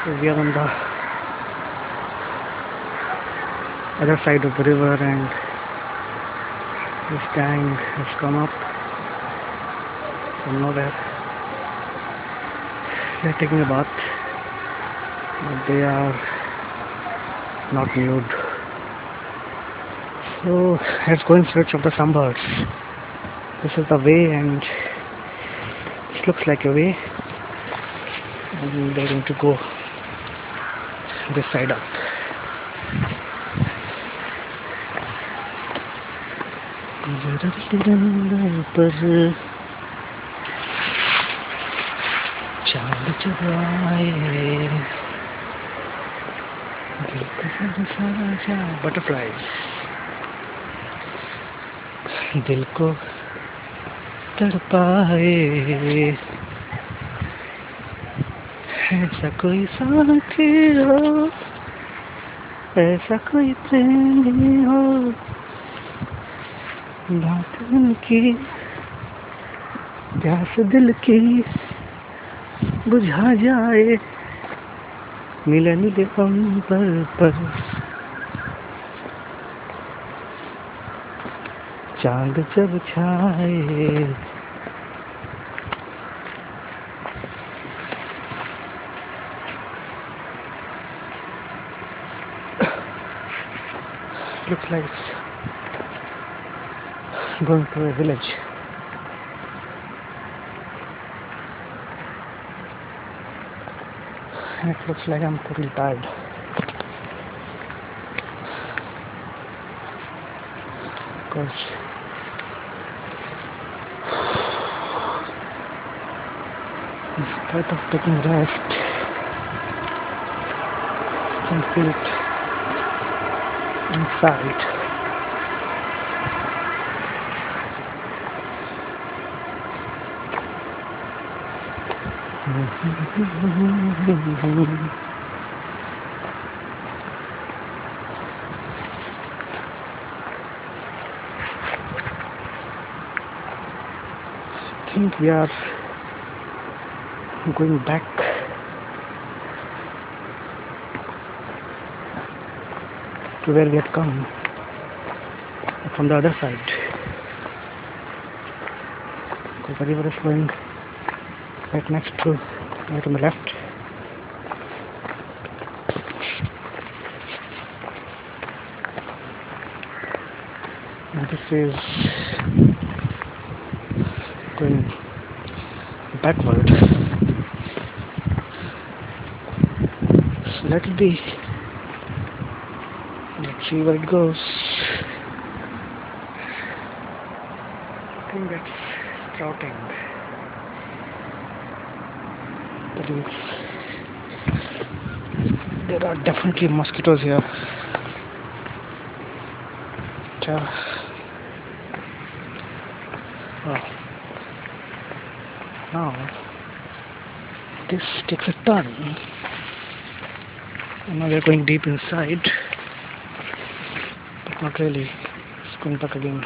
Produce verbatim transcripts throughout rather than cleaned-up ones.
So we are on the other side of the river, and this gang has come up from nowhere. They are taking a bath, but they are not nude. So let's go in search of the sunbirds. This is the way, and it looks like a way, and they're going to go this side up. चांद चुराए butterflies, दिल को तड़पाए, ऐसा कोई साथी हो, ऐसा कोई प्रेमी हो, बात उनकी प्यास दिल की बुझा जाए, मिलन दे हम पर पर चांद जब छाए. Looks like it's going to a village. And it looks like I'm totally tired. Because instead of taking rest, I can feel it inside. I think we are going back to where we had come from the other side, because the river is flowing right next to, right on the left. And this is going backward. So let it be. Let's see where it goes. I think that's sprouting. That means there are definitely mosquitoes here. Yeah. Oh. Now this takes a turn, and now we are going deep inside, but not really. It's going back again.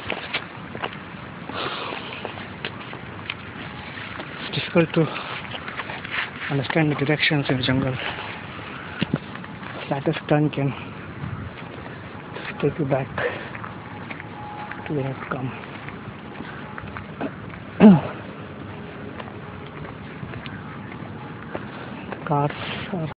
It's difficult to understand the directions in the jungle. Slightest turn can take you back to where you have come. The cars are